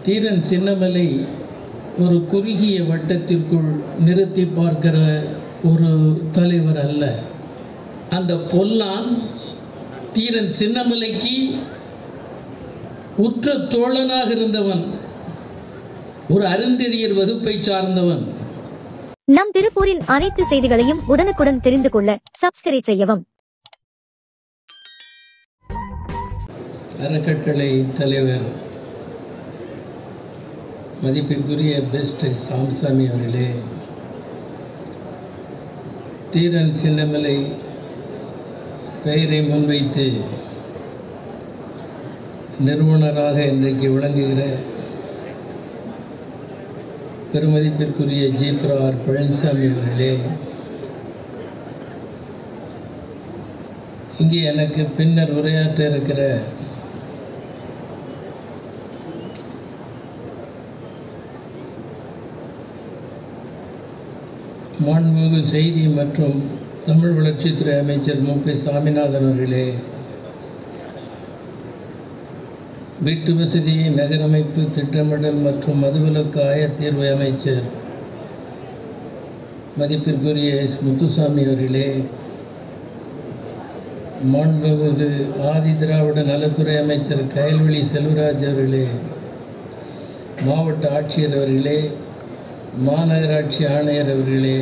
தீரன் சின்னமலை ஒரு குறுகிய வட்டத்திற்குள் நிறுத்தி பார்க்கிற ஒரு தலைவர் அல்ல. அந்த பொல்லான் தீரன் சின்னமலைக்கு உற்ற தோழனாக இருந்தவன், ஒரு அருந்ததியர் வகுப்பை சார்ந்தவன். நம் திருப்பூரின் அனைத்து செய்திகளையும் உடனுக்குடன் தெரிந்து கொள்ள சப்ஸ்கிரைப் செய்யவும். அறக்கட்டளை தலைவர் மதிப்பிற்குரிய பெஸ்ட் ராமசாமி அவர்களே, தீரன் சின்னமலை பெயரை முன்வைத்து நிறுவனராக இன்றைக்கு விளங்குகிற பெருமதிப்பிற்குரிய ஜி.ஆர். பழனிசாமி அவர்களே, இங்கே எனக்கு பின்னர் உரையாற்ற இருக்கிற மாண்புமிகு செய்தி மற்றும் தமிழ் வளர்ச்சித்துறை அமைச்சர் மு.பி. சாமிநாதன் அவர்களே, வீட்டு வசதி, நகரமைப்பு, திட்டமிடல் மற்றும் மதுவிலக்கு ஆயத்தீர்வு அமைச்சர் மதிப்பிற்குரிய எஸ். முத்துசாமி அவர்களே, மாண்புமிகு ஆதி திராவிட நலத்துறை அமைச்சர் கயல்விழி செல்வராஜ் அவர்களே, மாவட்ட ஆட்சியர் அவர்களே, மாநகராட்சி ஆணையர் அவர்களே,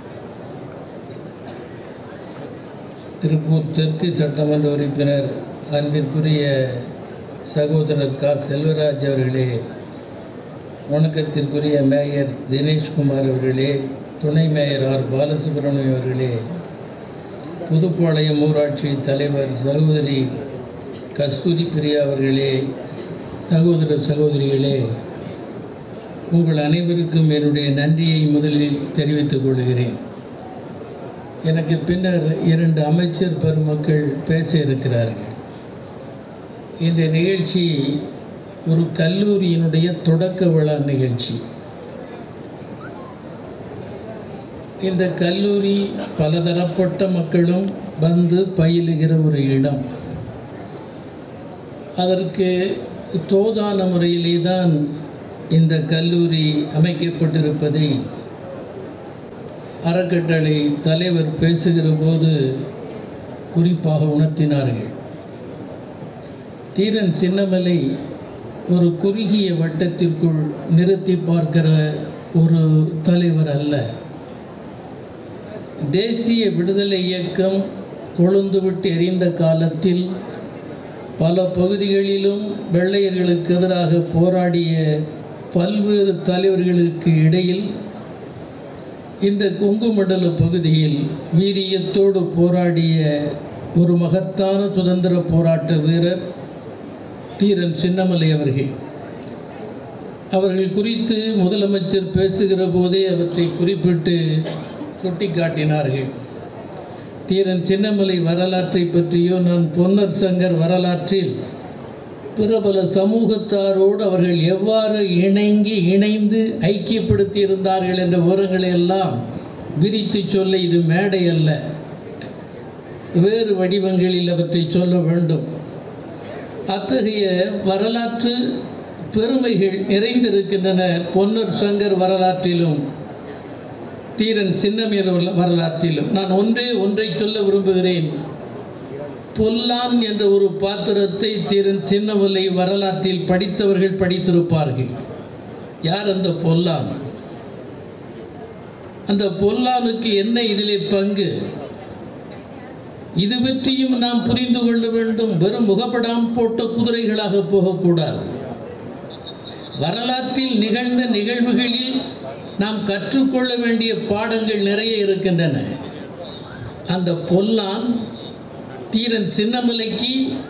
திருப்பூர் தெற்கு சட்டமன்ற உறுப்பினர் அன்பிற்குரிய சகோதரர் க. செல்வராஜ் அவர்களே, வணக்கத்திற்குரிய மேயர் தினேஷ்குமார் அவர்களே, துணை மேயர் ஆர். பாலசுப்ரமணியம் அவர்களே, புதுப்பாளையம் ஊராட்சி தலைவர் சகோதரி கஸ்தூரி பிரியா அவர்களே, சகோதர சகோதரிகளே, உங்கள் அனைவருக்கும் என்னுடைய நன்றியை முதலில் தெரிவித்துக் கொள்கிறேன். எனக்கு பின்னர் 2 அமைச்சர் பெருமக்கள் பேச இருக்கிறார்கள். இந்த நிகழ்ச்சி ஒரு கல்லூரியினுடைய தொடக்க விழா நிகழ்ச்சி. இந்த கல்லூரி பலதரப்பட்ட மக்களும் வந்து பயிலுகிற ஒரு இடம். அதற்கு தோதான முறையிலே தான் இந்த கல்லூரி அமைக்கப்பட்டிருப்பதை அறக்கட்டளை தலைவர் பேசுகிற போது குறிப்பாக உணர்த்தினார்கள். தீரன் சின்னமலை ஒரு குறுகிய வட்டத்திற்குள் நிறுத்தி பார்க்கிற ஒரு தலைவர் அல்ல. தேசிய விடுதலை இயக்கம் கொழுந்துவிட்டு எரிந்த காலத்தில் பல பகுதிகளிலும் வெள்ளையர்களுக்கு எதிராக போராடிய பல்வேறு தலைவர்களுக்கு இடையில் இந்த கொங்கு மண்டல பகுதியில் வீரியத்தோடு போராடிய ஒரு மகத்தான சுதந்திர போராட்ட வீரர் தீரன் சின்னமலை அவர்கள். அவர்கள் குறித்து முதலமைச்சர் பேசுகிற போதே அவற்றை குறிப்பிட்டு சுட்டிக்காட்டினார்கள். தீரன் சின்னமலை வரலாற்றை பற்றியோ, நான் பொன்னர் சங்கர் வரலாற்றில் பிரபல சமூகத்தாரோடு அவர்கள் எவ்வாறு இணைந்து ஐக்கியப்படுத்தி இருந்தார்கள் என்ற விவரங்களை எல்லாம் விரித்து சொல்ல இது மேடை அல்ல. வேறு வடிவங்களில் அவற்றை சொல்ல வேண்டும். அத்தகைய வரலாற்று பெருமைகள் நிறைந்திருக்கின்றன பொன்னர் சங்கர் வரலாற்றிலும் தீரன் சின்னமலை வரலாற்றிலும். நான் ஒன்றை சொல்ல விரும்புகிறேன். பொல்லான் என்ற ஒரு பாத்திரத்தை தீரன் சின்னமலை வரலாற்றில் படித்தவர்கள் படித்திருப்பார்கள். யார் அந்த பொல்லான்? அந்த பொல்லானுக்கு என்ன இதிலே பங்கு? இது பற்றியும் நாம் புரிந்து கொள்ள வேண்டும். வெறும் முகப்படாம் போட்ட குதிரைகளாக போகக்கூடாது. வரலாற்றில் நிகழ்ந்த நிகழ்வுகளில் நாம் கற்றுக்கொள்ள வேண்டிய பாடங்கள் நிறைய இருக்கின்றன. அந்த பொல்லான் தீரன் சின்னமலைக்கு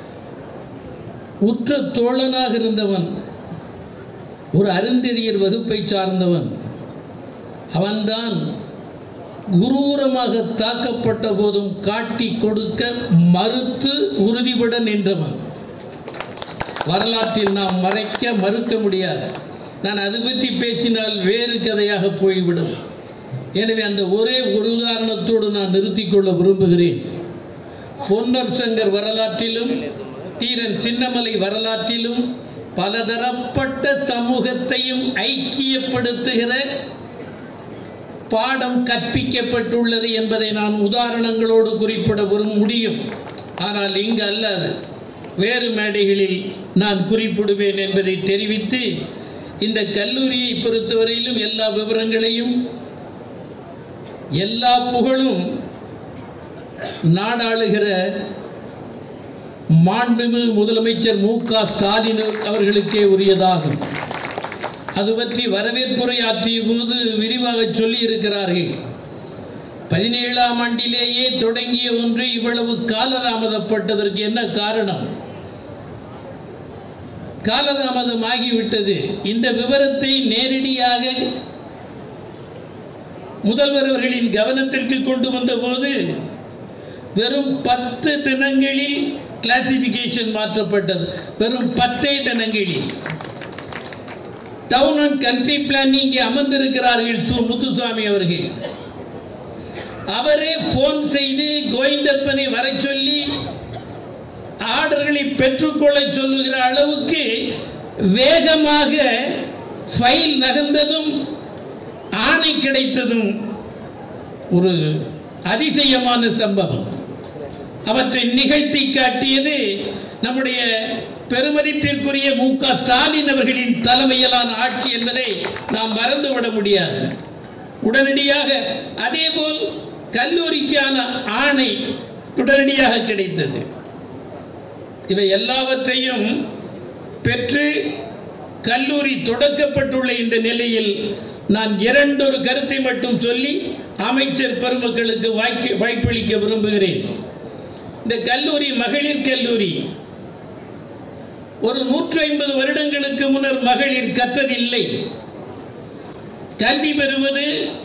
உற்ற தோழனாக இருந்தவன், ஒரு அருந்ததியர் வகுப்பை சார்ந்தவன். அவன்தான் குரூரமாக தாக்கப்பட்ட போதும் காட்டி கொடுக்க மறுத்து உறுதிபட நின்றவன். வரலாற்றில் நாம் மறுக்க முடியாது. நான் அது பற்றி பேசினால் வேறு கதையாக போய்விடும். எனவே அந்த ஒரே ஒரு உதாரணத்தோடு நான் நிறுத்திக்கொள்ள விரும்புகிறேன். பொன்னர் சங்கர் வரலாற்றிலும் தீரன் சின்னமலை வரலாற்றிலும் பலதரப்பட்ட சமூகத்தையும் ஐக்கியப்படுத்துகிற பாடம் கற்பிக்கப்பட்டுள்ளது என்பதை நான் உதாரணங்களோடு குறிப்பிட முடியும். ஆனால் இங்கு அல்லது வேறு மேடைகளில் நான் குறிப்பிடுவேன் என்பதை தெரிவித்து, இந்த கல்லூரியை பொறுத்தவரையிலும் எல்லா விவரங்களையும் எல்லா புகழும் நாடாளுகிற மாண்புமிகு முதலமைச்சர் மு.க. ஸ்டாலின் அவர்களுக்கே உரியதாகும். அது பற்றி வரவேற்புரையாற்றிய போது விரிவாக சொல்லி இருக்கிறார்கள். 17ஆம் ஆண்டிலேயே தொடங்கிய ஒன்று இவ்வளவு காலதாமதப்பட்டதற்கு என்ன காரணம்? காலதாமதமாகிவிட்டது. இந்த விவரத்தை நேரடியாக முதல்வர் அவர்களின் கவனத்திற்கு கொண்டு வந்த போது வெறும் 10 தினங்களில் கிளாசிபிகேஷன் மாற்றப்பட்டது. வெறும் 10 தினங்களில். டவுன் அண்ட் கண்ட்ரி பிளானிங் அமர்ந்திருக்கிறார்கள் முத்துசாமி அவர்கள். அவரே போன் செய்து கோவிந்தப்பனை வர சொல்லி ஆர்டர்களை பெற்றுக்கொள்ள சொல்லுகிற அளவுக்கு வேகமாக ஃபைல் நகர்ந்ததும் ஆணை கிடைத்ததும் ஒரு அதிசயமான சம்பவம். அவற்றை நிகழ்த்தி காட்டியது நம்முடைய பெருமதிப்பிற்குரிய மு.க. ஸ்டாலின் அவர்களின் தலைமையிலான ஆட்சி என்பதை நாம் மறந்துவிட முடியாது. உடனடியாக அதேபோல் கல்லூரிக்கான ஆணை உடனடியாக கிடைத்தது. இவை எல்லாவற்றையும் பெற்று கல்லூரி தொடக்கப்பட்டுள்ள இந்த நிலையில் நான் இரண்டொரு கருத்தை மட்டும் சொல்லி அமைச்சர் பெருமக்களுக்கு வாய்ப்பளிக்க விரும்புகிறேன். இந்த கல்லூரி மகளிர் கல்லூரி. ஒரு 150 வருடங்களுக்கு முன்னர் மகளிர் கற்றதில்லை. கல்வி பெறுவது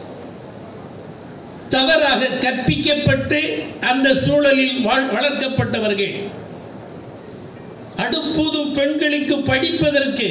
தவறாக கற்பிக்கப்பட்டு அந்த சூழலில் வளர்க்கப்பட்டவர்கள். அடுப்பூதும் பெண்களுக்கு படிப்பதற்கு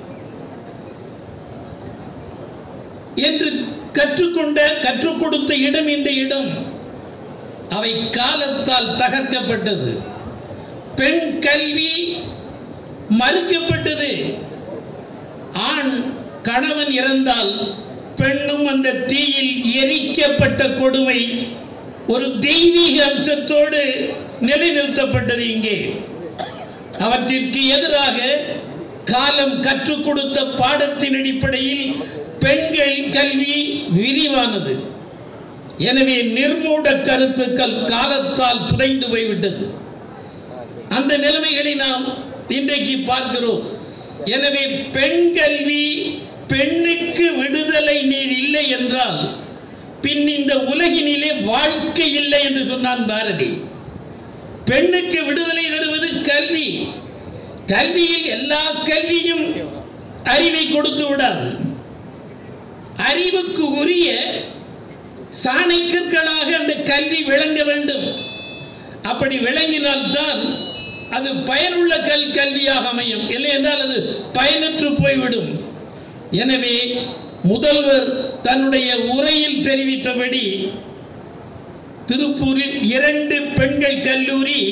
என்று கற்றுக் கொடுத்த இடம் இந்த இடம். அவை காலத்தால் தகர்க்கப்பட்டது. பெண் கல்வி மறுக்கப்பட்டது. ஆண் கணவன் இறந்தால் பெண்ணும் அந்த தீயில் எரிக்கப்பட்ட கொடுமை ஒரு தெய்வீக அம்சத்தோடு நிலைநிறுத்தப்பட்டது. இங்கே அவற்றிற்கு எதிராக காலம் கற்றுக் கொடுத்த பாடத்தின் அடிப்படையில் பெண்கள் கல்வி விரிவானது. எனவே நிர்மூட கருத்துக்கள் காலத்தால் புதைந்து போய்விட்டது. அந்த நிலைமைகளை நாம் இன்றைக்கு பார்க்கிறோம். எனவே பெண் கல்வி, பெண்ணுக்கு விடுதலை நீர் இல்லை என்றால் பின் இந்த உலகினிலே வாழ்க்கை இல்லை என்று சொன்னான் பாரதி. பெண்ணுக்கு விடுதலை தருவது கல்வி. கல்வியில் எல்லா கல்வியும் அறிவை கொடுத்து விடாது. அறிவுக்கு உரிய சாணைக்கற்களாக அந்த கல்வி விளங்க வேண்டும். அப்படி விளங்கினால்தான் அது பயனுள்ள கல்வியாக அமையும். இல்லை என்றால் அது பயனற்று போய்விடும். எனவே முதல்வர் தன்னுடைய உரையில் தெரிவித்தபடி திருப்பூரில் 2 பெண்கள் கல்லூரி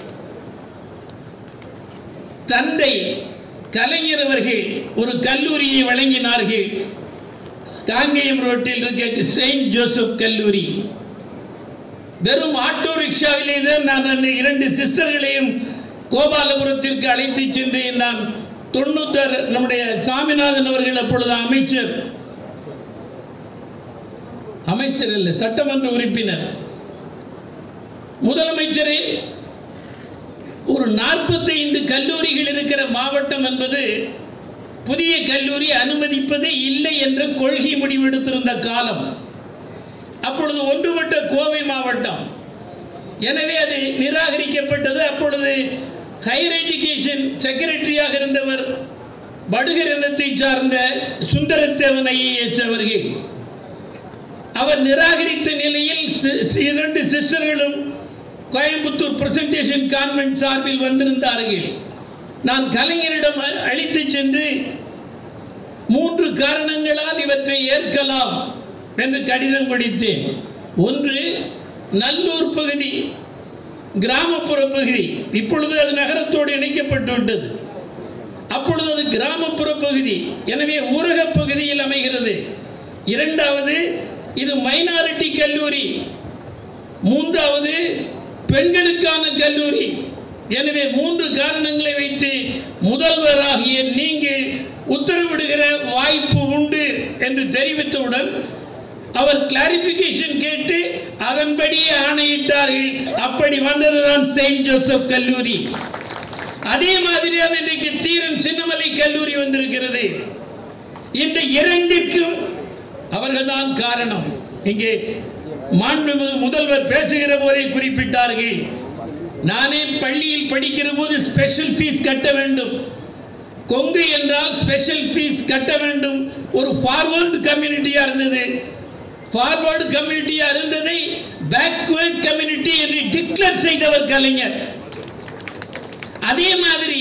தந்தை கலைஞர் அவர்கள் ஒரு கல்லூரியை வழங்கினார்கள். காங்கேயம் ரோட்டில் இருக்க செயின்ட் ஜோசப் கல்லூரி. வெறும் ஆட்டோ ரிக்ஷாவிலே தான் நான் 2 சிஸ்டர்களையும் கோபாலபுரத்திற்கு அழைத்து சென்றேன். நான் 96 நம்முடைய சாமிநாதன் அவர்கள் அப்பொழுது அமைச்சர் இல்லை, சட்டமன்ற உறுப்பினர். முதலமைச்சரே, ஒரு 45 கல்லூரிகள் இருக்கிற மாவட்டம் என்பது புதிய கல்லூரி அனுமதிப்பதே இல்லை என்ற கொள்கை முடிவெடுத்திருந்த காலம். அப்பொழுது ஒன்றுபட்ட கோவை மாவட்டம். எனவே அது நிராகரிக்கப்பட்டது. அப்பொழுது ஹையர் எஜுகேஷன் செக்ரட்டரியாக இருந்தவர் படுகர் இனத்தை சார்ந்த சுந்தரத்தேவன் ஐஏஎஸ் அவர்கள். அவர் நிராகரித்த நிலையில் 2 சிஸ்டர்களும் கோயம்புத்தூர் பிரசன்டேஷன் கான்வென்ட் சார்பில் வந்திருந்தார்கள். நான் கலைஞரிடம் அழைத்து சென்று 3 காரணங்களால் இவற்றை ஏற்கலாம் என்று கடிதம் கொடுத்தேன். ஒன்று, நல்லூர் பகுதி கிராமப்புற பகுதி, இப்பொழுது அது நகரத்தோடு இணைக்கப்பட்டு விட்டது. அப்பொழுது அது கிராமப்புற பகுதி, எனவே ஊரக பகுதியில் அமைகிறது. இரண்டாவது, இது மைனாரிட்டி கல்லூரி. மூன்றாவது, பெண்களுக்கான கல்லூரி. எனவே 3 காரணங்களை வைத்து முதல்வராகிய நீங்கள் உத்தரவிடுகிற வாய்ப்பு உண்டு என்று தெரிவித்தவுடன் அவர் கிளாரிபிகேஷன் கேட்டு அதன்படியே ஆணையிட்டார்கள். அப்படி வந்ததுதான் செயின்ட் ஜோசப் கல்லூரி. அதே மாதிரி இன்றைக்கு தீரன் சின்னமலை கல்லூரி வந்திருக்கிறது. இந்த இரண்டிற்கும் அவர்கள்தான் காரணம். இங்கே மாண்புமிகு முதல்வர் பேசுகிற போதே குறிப்பிட்டார்கள், நானே பள்ளியில் படிக்கிற போது ஸ்பெஷல் ஃபீஸ் கட்ட வேண்டும். கொங்கு என்றால் ஸ்பெஷல் ஃபீஸ் கட்ட வேண்டும். ஒரு ஃபார்வர்டு கம்யூனிட்டியா இருந்தது. ஃபார்வர்டு கம்யூனிட்டியா இருந்ததை பேக்வர்ட் கம்யூனிட்டி என்று டிக்ளேர் செய்தவர் கலைஞர். அதே மாதிரி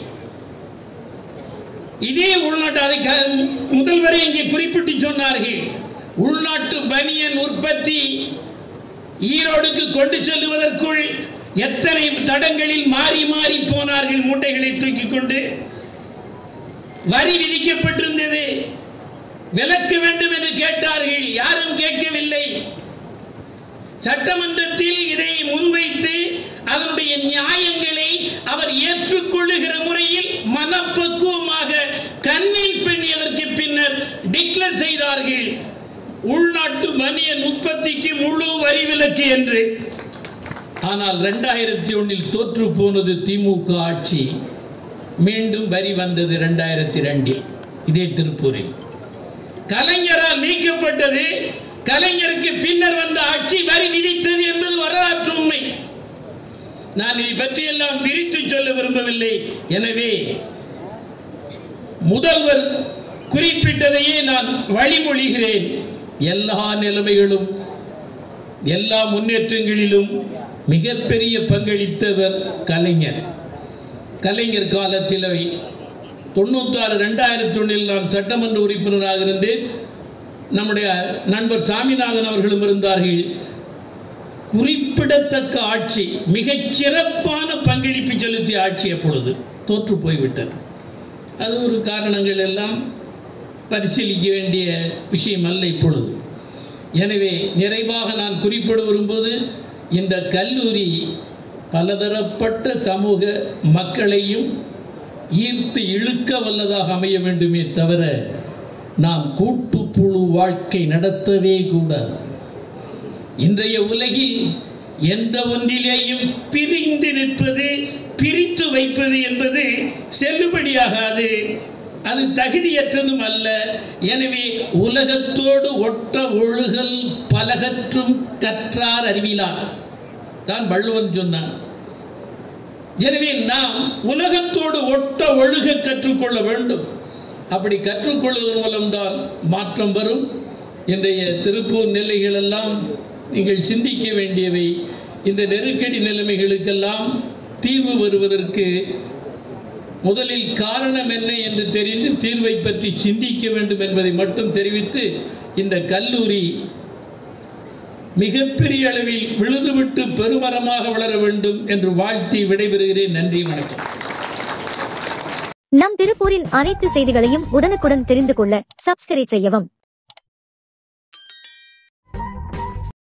இதே உள்நாட்டு முதல்வரை இங்கே குறிப்பிட்டு சொன்னார்கள், உள்நாட்டு பனியன் உற்பத்தி ஈரோடுக்கு கொண்டு செல்வதற்குள் எத்தனை தடங்களில் மாறி மாறி போனார்கள். மூட்டைகளை தூக்கிக் கொண்டு வரி விதிக்கப்பட்டிருந்தது. விலக்க வேண்டும் என்று கேட்டார்கள், யாரும் கேட்கவில்லை. சட்டமன்றத்தில் இதை முன்வைத்து அதனுடைய நியாயங்களை அவர் ஏற்றுக்கொள்ளுகிற முறையில் மனப்பக்குவமாக கன்வின்ஸ் பண்ணியதற்கு பின்னர் டிக்ளேர் செய்தார்கள், உள்நாட்டு பனியன் உற்பத்திக்கு முழு வரி விலக்கு என்று. ஆனால் 2001 தோற்று போனது திமுக ஆட்சி. மீண்டும் வரி வந்தது 2002 இதே திருப்பூரில். கலைஞரால் நீக்கப்பட்டது. கலைஞருக்கு பின்னர் வந்த ஆட்சி வரி விதித்தது என்பது வரலாற்று உண்மை. நான் இதை பற்றி எல்லாம் விரித்து சொல்ல விரும்பவில்லை. எனவே முதல்வர் குறிப்பிட்டதையே நான் வழிமொழிகிறேன். எல்லா நிலைமைகளும் எல்லா முன்னேற்றங்களிலும் மிகப்பெரிய பங்களித்தவர் கலைஞர். கலைஞர் காலத்தில் 2001 நான் சட்டமன்ற உறுப்பினராக இருந்தேன். நம்முடைய நண்பர் சாமிநாதன் அவர்களும் இருந்தார்கள். குறிப்பிடத்தக்க ஆட்சி, மிகச் சிறப்பான பங்களிப்பு செலுத்திய ஆட்சி அப்பொழுது தோற்று போய்விட்டது. அது ஒரு காரணங்கள் எல்லாம் பரிசீலிக்க வேண்டிய விஷயம் அல்ல இப்பொழுது. எனவே நிறைவாக நான் குறிப்பிட விரும்புவது, இந்த கல்லூரி பலதரப்பட்ட சமூக மக்களையும் ஈர்த்து இழுக்க வல்லதாக அமைய வேண்டுமே தவிர நாம் கூட்டுப்புழு வாழ்க்கை நடத்தவே கூடாது. இன்றைய உலகில் எந்த ஒன்றிலேயும் பிரிந்து நிற்பது, பிரித்து வைப்பது என்பது செல்லுபடியாகாது. அது தகுதியற்றதும் அல்ல. எனவே உலகத்தோடு ஒட்ட ஒழுகல் பலகற்றும் கற்றார் அறிவிலார் தான் வள்ளுவன் சொன்னான். எனவே நாம் உலகத்தோடு ஒட்ட ஒழுக கற்றுக்கொள்ள வேண்டும். அப்படி கற்றுக்கொள்வதன் மூலம்தான் மாற்றம் வரும். இன்றைய திருப்பூர் நிலைகள் எல்லாம் நீங்கள் சிந்திக்க வேண்டியவை. இந்த நெருக்கடி நிலைமைகளுக்கெல்லாம் தீர்வு வருவதற்கு முதலில் காரணம் என்ன என்று தெரிந்து தீர்வை பற்றி சிந்திக்க வேண்டும் என்பதை மட்டும் தெரிவித்து, இந்த கல்லூரி மிகப்பெரிய அளவில் விழுதுவிட்டு பெருமரமாக வளர வேண்டும் என்று வாழ்த்தி விடைபெறுகிறேன். நன்றி, வணக்கம். நம் திருப்பூரின் அனைத்து செய்திகளையும் உடனுக்குடன் தெரிந்து கொள்ள சப்ஸ்கிரைப் செய்யவும்.